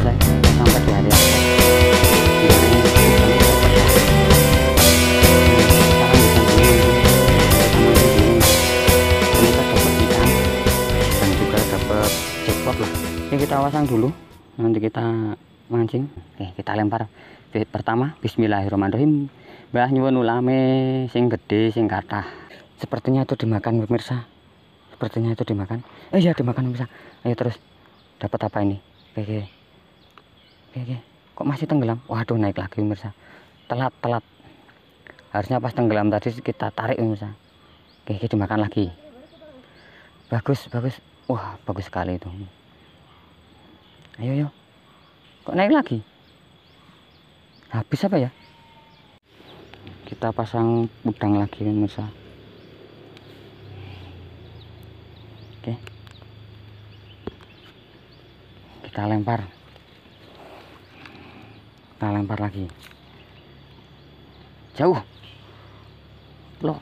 selesai sampai di area spot. Ini kita dapat ikan dan juga dapat jackpot lah. Oke, kita pasang dulu, nanti kita mancing. Oke, kita lempar. Pertama, bismillahirrahmanirrahim. Mbah nyuwun ulame sing gede sing kathah. Sepertinya itu dimakan pemirsa. Sepertinya itu dimakan. Iya, dimakan pemirsa. Ayo terus. Dapat apa ini? Oke. Kok masih tenggelam? Waduh, naik lagi pemirsa. Telat. Harusnya pas tenggelam tadi kita tarik pemirsa. Oke, dimakan lagi. Bagus. Wah, bagus sekali itu. Ayo. Kok naik lagi? Habis apa ya? Kita pasang udang lagi pemirsa. Oke. Kita lempar lagi. Jauh. Loh.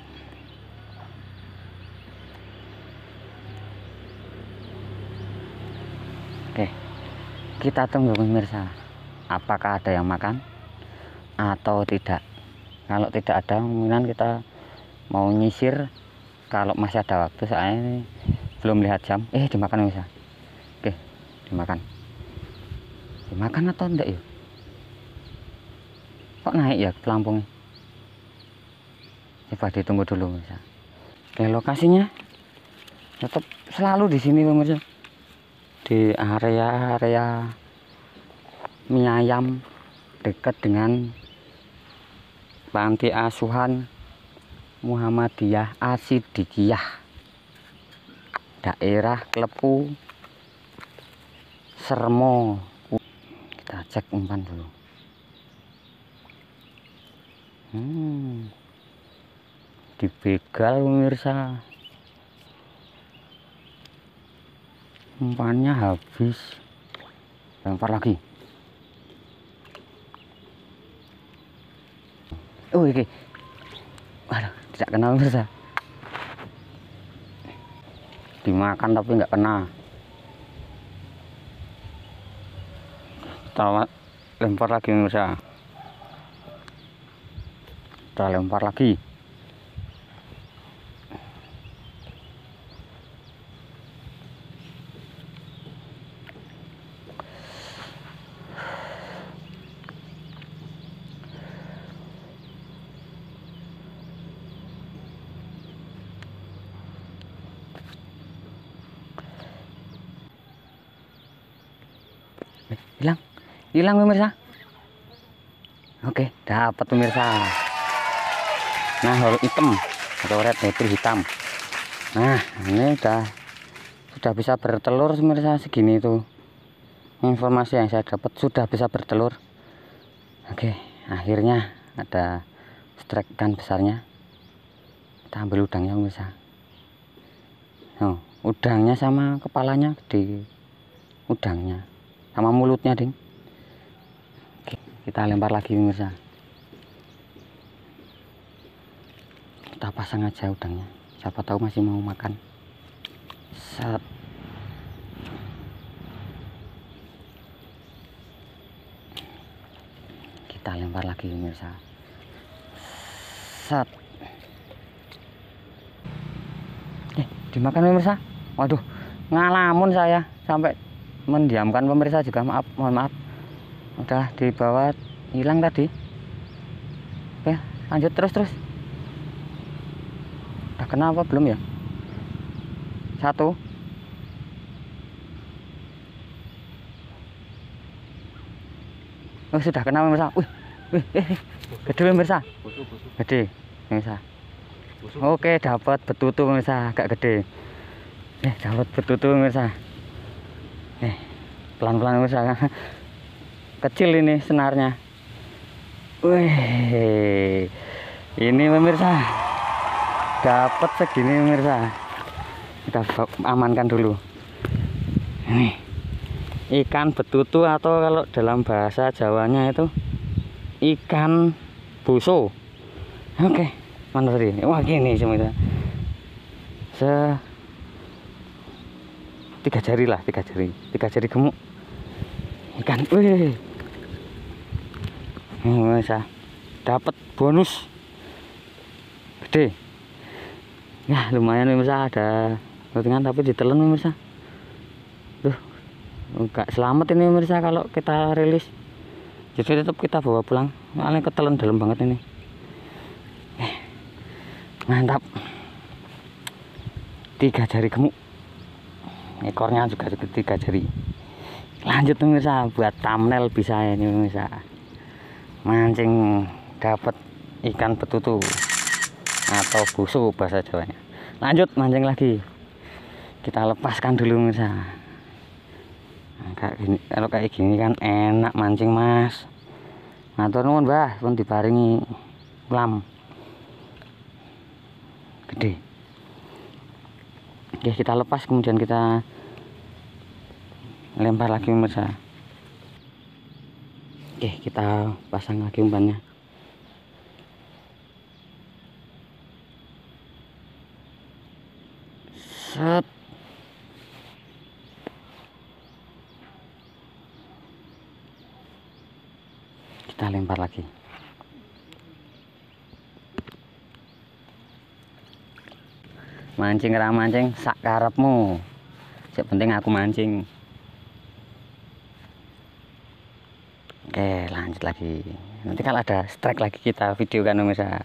Oke. Kita tunggu pemirsa. Apakah ada yang makan atau tidak? Kalau tidak ada, kemungkinan kita mau nyisir. Kalau masih ada waktu, saya ini belum lihat jam. Dimakan pemirsa. Oke, dimakan atau enggak ya? Kok naik ya pelampungnya? Coba ditunggu dulu pemirsa. Oke, lokasinya tetap selalu di sini pemirsa, di area mie ayam dekat dengan panti asuhan Muhammadiyah Asidikiyah, daerah Klepu, Sermo. Kita cek umpan dulu. Dibegal pemirsa, umpannya habis. Lempar lagi. Iki. Waduh, tidak kena pemirsa. Dimakan tapi nggak kena. Kita lempar lagi pemirsa. Kita lempar lagi. Hilang pemirsa. Oke, dapat pemirsa. Nah, huruf hitam atau red itu hitam. Nah, ini sudah bisa bertelur pemirsa. Segini itu informasi yang saya dapat, sudah bisa bertelur. Oke, akhirnya ada strike ikan besarnya. Kita ambil udangnya pemirsa. Udangnya sama kepalanya gede, udangnya sama mulutnya ding. Oke, kita lempar lagi pemirsa. Kita pasang aja udangnya, siapa tahu masih mau makan. Set. Kita lempar lagi pemirsa. Set. Dimakan pemirsa. Waduh, ngalamun saya sampai mendiamkan pemirsa juga, mohon maaf. Udah dibawa hilang tadi. Oke, lanjut terus. Udah kena apa belum ya? Satu. Oh, sudah kena pemirsa. Gede pemirsa. Gede pemirsa. Oke, dapat betutu pemirsa, agak gede. Dapat betutu pemirsa. Pelan-pelan pemirsa. Kecil ini senarnya. Wih, ini pemirsa dapat segini pemirsa. Kita amankan dulu. Ini ikan betutu atau kalau dalam bahasa Jawanya itu ikan buso. Oke, mana tadi? Wah, gini pemirsa. Tiga jari gemuk. ikan. Wih, bisa dapat bonus gede ya, lumayan pemirsa. Ada lutingan tapi ditelan pemirsa. Duh, enggak selamat ini pemirsa kalau kita rilis, jadi tetap kita bawa pulang, soalnya ketelan dalam banget ini. Mantap, 3 jari gemuk, ekornya juga 3 jari. Lanjut pemirsa, buat thumbnail bisa ini pemirsa, mancing dapat ikan betutu atau busu bahasa Jawanya. Lanjut mancing lagi, kita lepaskan dulu pemirsa. Nah, kalau kayak gini kan enak mancing mas. Matur nuwun mbah, pun diparingi ulam gede. Oke, kita lepas kemudian kita lempar lagi pemirsa. Oke, kita pasang lagi umpannya. Set. Kita lempar lagi. Mancing ra mancing sak karepmu. Yang penting aku mancing. Oke, lanjut lagi. Nanti kalau ada strike lagi kita video kan pemirsa.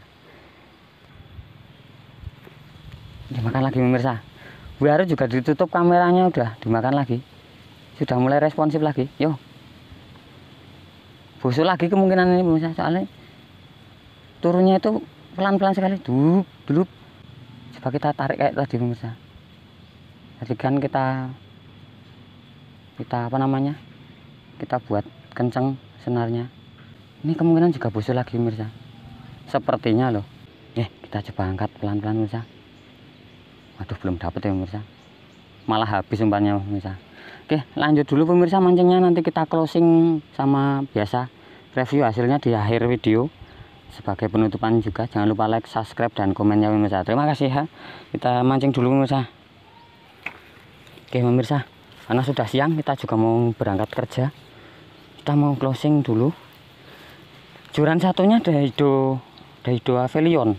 Dimakan lagi pemirsa. Baru juga ditutup kameranya, udah dimakan lagi. Sudah mulai responsif lagi. Yo. Busuk lagi kemungkinan ini pemirsa, soalnya turunnya itu pelan-pelan sekali. Dulu coba kita tarik kayak tadi pemirsa. Jadi kan kita apa namanya, kita buat kenceng senarnya. Ini kemungkinan juga busuk lagi pemirsa, sepertinya loh. Kita coba angkat pelan-pelan pemirsa. Waduh, belum dapet ya pemirsa, malah habis umpannya pemirsa. Oke, lanjut dulu pemirsa mancingnya, nanti kita closing sama biasa review hasilnya di akhir video. Sebagai penutupan juga jangan lupa like, subscribe, dan komennya pemirsa. Terima kasih ya. Kita mancing dulu pemirsa. Oke pemirsa, karena sudah siang kita juga mau berangkat kerja, kita mau closing dulu. Joran satunya Daido Avelion,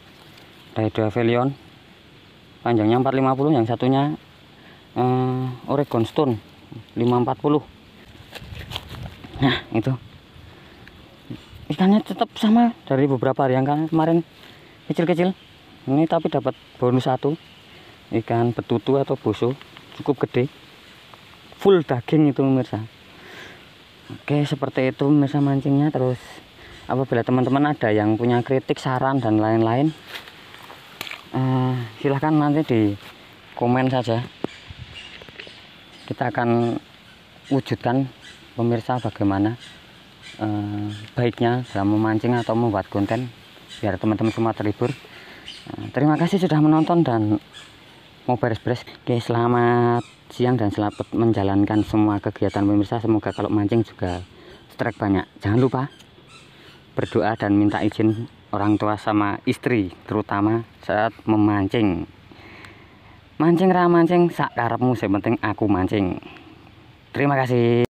panjangnya 450, yang satunya Oregon Stone 540. Nah itu ikannya tetap sama dari beberapa hari yang kemarin, kecil-kecil. Ini tapi dapat bonus 1 ikan betutu atau busu, cukup gede, full daging itu pemirsa. Oke, seperti itu pemirsa mancingnya. Terus apabila teman-teman ada yang punya kritik, saran, dan lain-lain, silahkan nanti di komen saja. Kita akan wujudkan pemirsa bagaimana baiknya dalam memancing atau membuat konten biar teman-teman semua terhibur. Terima kasih sudah menonton dan mau beres-beres. Oke, selamat siang dan selamat menjalankan semua kegiatan pemirsa. Semoga kalau mancing juga strike banyak. Jangan lupa berdoa dan minta izin orang tua sama istri, terutama saat memancing. Mancing ra mancing sak karepmu, yang penting aku mancing. Terima kasih.